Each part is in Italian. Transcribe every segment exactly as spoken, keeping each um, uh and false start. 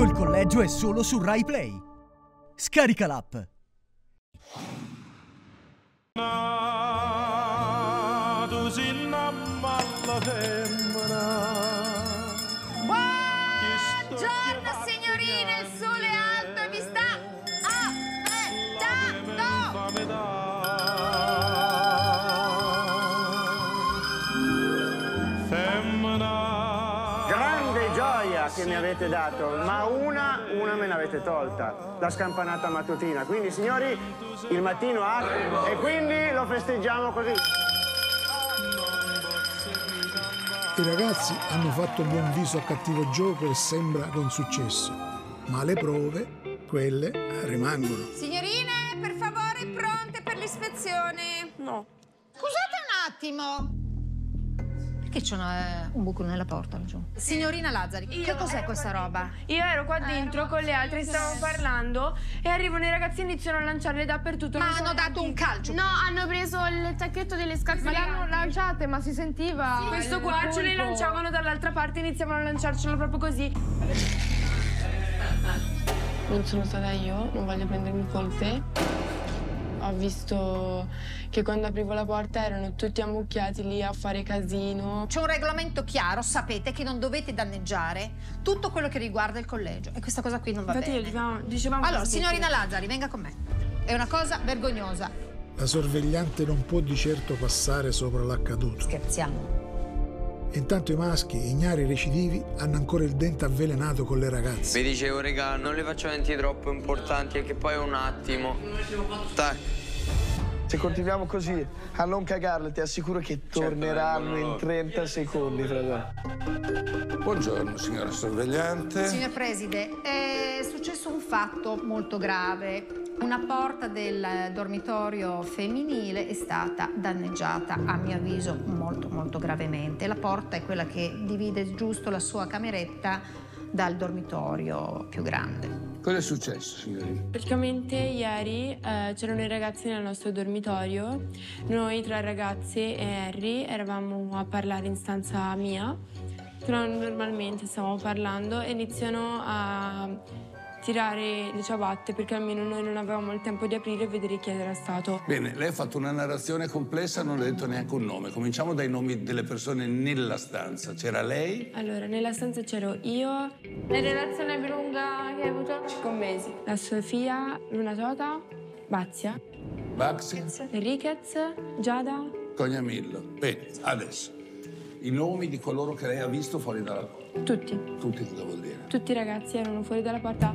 Il collegio è solo su Rai Play. Scarica l'app. Buongiorno signorine, il sole è alto e vi sta aspettando. Grande gioia che mi avete dato, ma una, una me l'avete tolta, la scampanata mattutina. Quindi signori, il mattino ha e quindi lo festeggiamo così. I ragazzi hanno fatto buon viso a cattivo gioco e sembra con successo, ma le prove, quelle, rimangono. Signorine, per favore, pronte per l'ispezione? No. Scusate un attimo. Perché c'è una, un buco nella porta laggiù? Signorina Lazzari, Io che cos'è questa roba? Io ero qua dentro con le altre, stavamo parlando e arrivano i ragazzi e iniziano a lanciarle dappertutto. Ma hanno dato un calcio? No, hanno preso il tacchetto delle scarpe. Ma l'hanno lanciate, ma si sentiva. Sì, questo qua ce le lanciavano dall'altra parte, iniziavano a lanciarcelo proprio così. Non sono stata io, non voglio prendermi colpe. Ho visto che quando aprivo la porta erano tutti ammucchiati lì a fare casino. C'è un regolamento chiaro, sapete che non dovete danneggiare tutto quello che riguarda il collegio e questa cosa qui non va Infatti bene. dicevamo, dicevamo Allora, così. signorina Lazzari, venga con me. È una cosa vergognosa. La sorvegliante non può di certo passare sopra l'accaduto. Scherziamo. Intanto i maschi, ignari recidivi, hanno ancora il dente avvelenato con le ragazze. Vi dicevo, regà, non le faccio eventi troppo importanti, perché poi è un attimo. Tac. Se continuiamo così a non cagarle, ti assicuro che torneranno in trenta secondi, fratello. Buongiorno, signora sorvegliante. Signor Preside, è successo un fatto molto grave. Una porta del dormitorio femminile è stata danneggiata, a mio avviso, molto, molto gravemente. La porta è quella che divide giusto la sua cameretta dal dormitorio più grande. Cosa è successo, signorina? Praticamente ieri eh, c'erano i ragazzi nel nostro dormitorio. Noi tre ragazze e Harry eravamo a parlare in stanza mia. Però normalmente stavamo parlando e iniziano a tirare le ciabatte perché almeno noi non avevamo il tempo di aprire e vedere chi era stato. Bene, lei ha fatto una narrazione complessa, non le ha detto neanche un nome. Cominciamo dai nomi delle persone nella stanza. C'era lei? Allora, nella stanza c'ero io. La relazione più lunga che hai avuto? Cinque mesi. La Sofia, Luna Tota, Bazia, Baxi? Enriquez, Giada. Cognamillo. Bene, adesso. I nomi di coloro che lei ha visto fuori dalla porta. Tutti. Tutti cosa vuol dire? Tutti i ragazzi erano fuori dalla porta.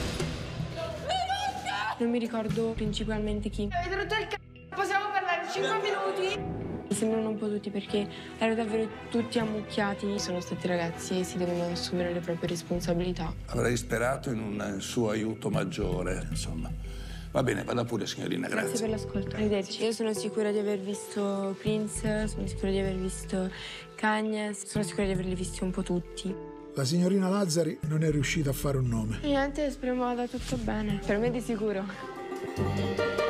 Non mi ricordo principalmente chi. Avete rotto il c***o, possiamo parlare cinque minuti? Mi sembrano un po' tutti perché erano davvero tutti ammucchiati. Sono stati ragazzi e si devono assumere le proprie responsabilità. Avrei sperato in un suo aiuto maggiore, insomma. Va bene, vada pure, signorina, grazie. Grazie per l'ascolto. Arrivederci. Io sono sicura di aver visto Prince, sono sicura di aver visto Kanye, sono sicura di averli visti un po' tutti. La signorina Lazzari non è riuscita a fare un nome. Niente, speriamo vada tutto bene. Per me di sicuro.